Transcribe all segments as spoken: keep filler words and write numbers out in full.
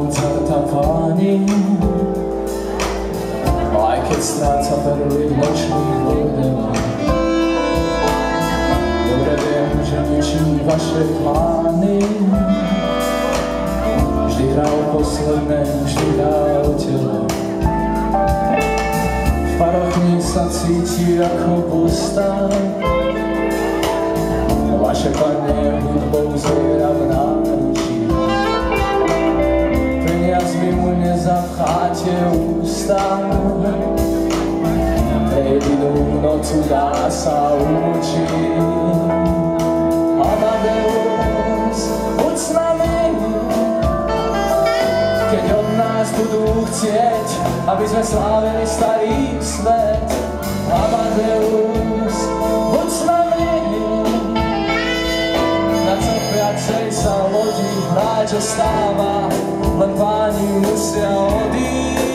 Mozarta páni, aj keď stráca perly v nočných bordelách. Dobre viem, že ničí vaše plány, vždy hral posledné, vždy hral telo. V parochni sa cíti ako pusta, vaše padne hudbou zviera v náručí. Peniazmi mu nezapcháte ústa, prejedinú nocu dá sa učiť. Amadeus, buď s nami, keď od nás budú chcieť, aby sme slávili starý svet. Amadeus, buď s nami, na copiacej sa lodi hráč ostáva, len páni musia odísť.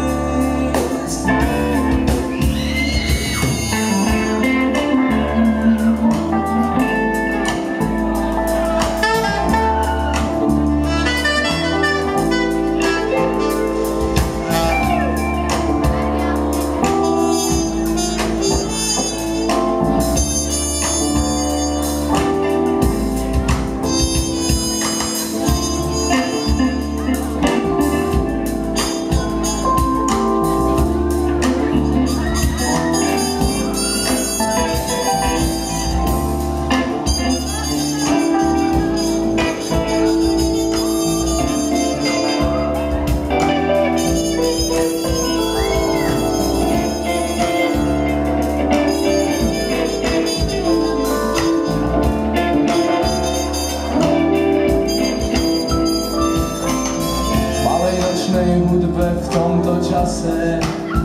V tomto čase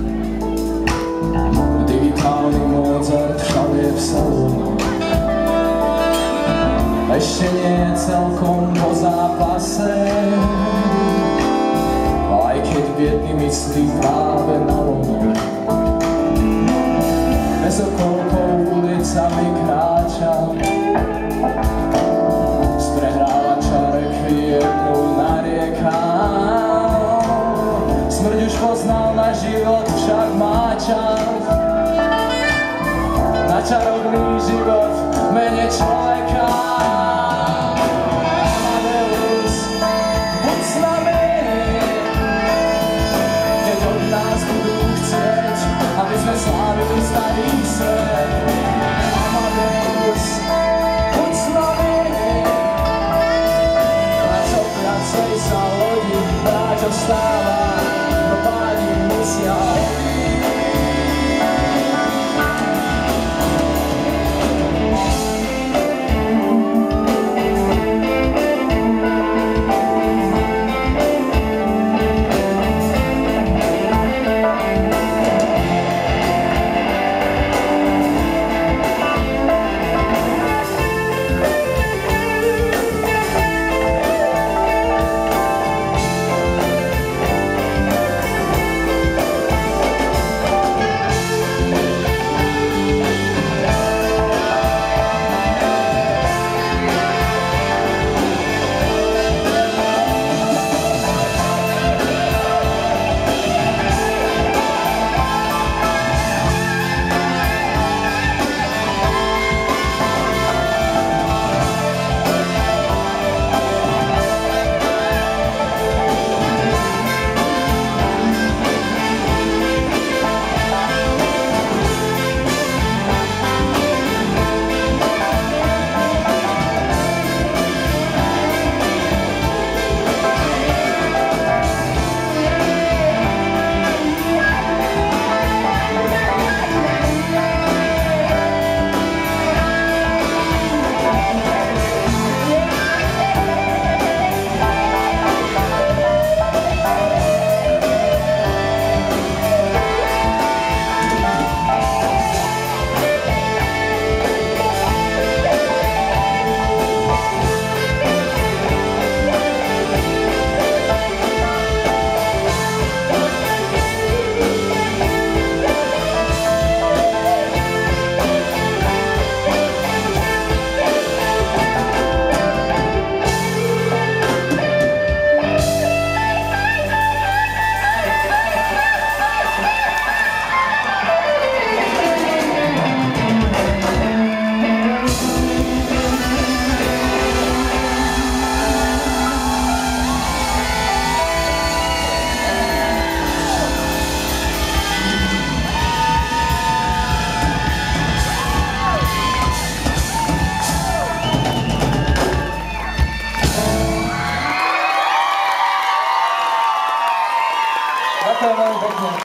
digitálny Mozart všade v salónu. Ešte nie je celkom po zápase, aj keď biedny myslí práve na lonu. Bez okolkov ulicami kráča, z prehrávača rekviemu narieká. Smrť už poznal, na život však má čas, na čarovný život v mene človeka. Amadeus, buď s nami, keď od nás budú chcieť, aby sme slávili starý svet. Amadeus, buď s nami, na copiacej sa lodi hráč ostáva.